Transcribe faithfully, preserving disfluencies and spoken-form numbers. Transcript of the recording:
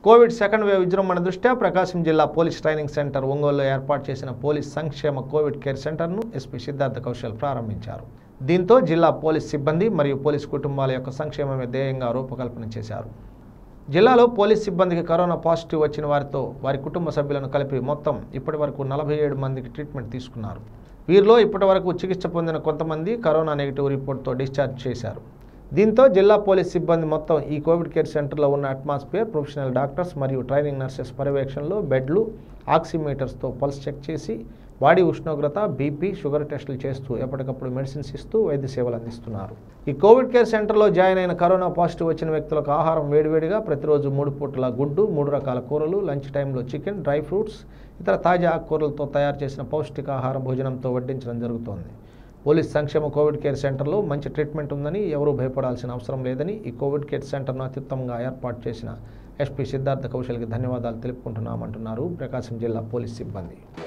Covid second wave విజృంభణ దృష్ట్యా ప్రకాశం జిల్లా పోలీస్ ట్రైనింగ్ సెంటర్ ఒంగోలులో ఏర్పాటు చేసిన పోలీస్ సంక్షేమ కోవిడ్ కేర్ సెంటర్ను ఎస్పీ సిద్ధార్థ కౌశల్ ప్రారంభించారు. దీంతో జిల్లా పోలీస్ సిబ్బంది మరియు పోలీస్ కుటుంబాల యొక్క సంక్షేమమే ధ్యేయంగా రూపకల్పన చేశారు. జిల్లాలో పోలీస్ సిబ్బందికి కరోనా పాజిటివ్ వచ్చిన వారితో వారి కుటుంబ సభ్యులను కలిపి మొత్తం ఇప్పటి వరకు నలభై ఏడు మందికి ట్రీట్మెంట్ తీసుకున్నారు. వీరిలో ఇప్పటి వరకు చికిత్స పొందిన కొంతమంది కరోనా నెగిటివ్ రిపోర్ట్తో డిశ్చార్జ్ చేశారు. దీంతో జిల్లా పోలీస్ సిబ్బంది మొత్తం ఈ కోవిడ్ కేర్ సెంటర్లో ఉన్న అట్మాస్ఫియర్, ప్రొఫెషనల్ డాక్టర్స్ మరియు ట్రైనింగ్ నర్సెస్ పర్యవేక్షణలో బెడ్లు, ఆక్సిమీటర్స్తో పల్స్ చెక్ చేసి బాడీ ఉష్ణోగ్రత, బీపీ, షుగర్ టెస్టులు చేస్తూ ఎప్పటికప్పుడు మెడిసిన్స్ ఇస్తూ వైద్య సేవలు అందిస్తున్నారు. ఈ కోవిడ్ కేర్ సెంటర్లో జాయిన్ అయిన కరోనా పాజిటివ్ వచ్చిన వ్యక్తులకు ఆహారం వేడివేడిగా ప్రతిరోజు మూడు పూటల గుడ్డు, మూడు రకాల కూరలు, లంచ్ టైంలో చికెన్, డ్రై ఫ్రూట్స్, ఇతర తాజా ఆకుకూరలతో తయారు చేసిన పౌష్టికాహార భోజనంతో వడ్డించడం జరుగుతోంది. పోలీస్ సంక్షేమ కోవిడ్ కేర్ సెంటర్లో మంచి ట్రీట్మెంట్ ఉందని, ఎవరూ భయపడాల్సిన అవసరం లేదని ఈ కోవిడ్ కేర్ సెంటర్ను అత్యుత్తమంగా ఏర్పాటు చేసిన ఎస్పీ సిద్ధార్థ కౌశల్కి ధన్యవాదాలు తెలుపుకుంటున్నామంటున్నారు ప్రకాశం జిల్లా పోలీస్ సిబ్బంది.